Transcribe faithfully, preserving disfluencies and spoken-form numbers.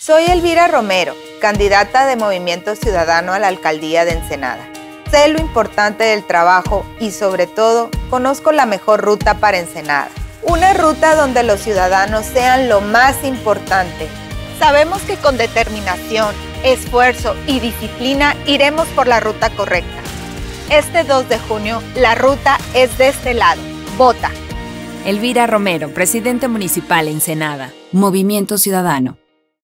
Soy Elvira Romero, candidata de Movimiento Ciudadano a la Alcaldía de Ensenada. Sé lo importante del trabajo y, sobre todo, conozco la mejor ruta para Ensenada. Una ruta donde los ciudadanos sean lo más importante. Sabemos que con determinación, esfuerzo y disciplina iremos por la ruta correcta. Este dos de junio, la ruta es de este lado. Vota. Elvira Romero, Presidente Municipal Ensenada. Movimiento Ciudadano.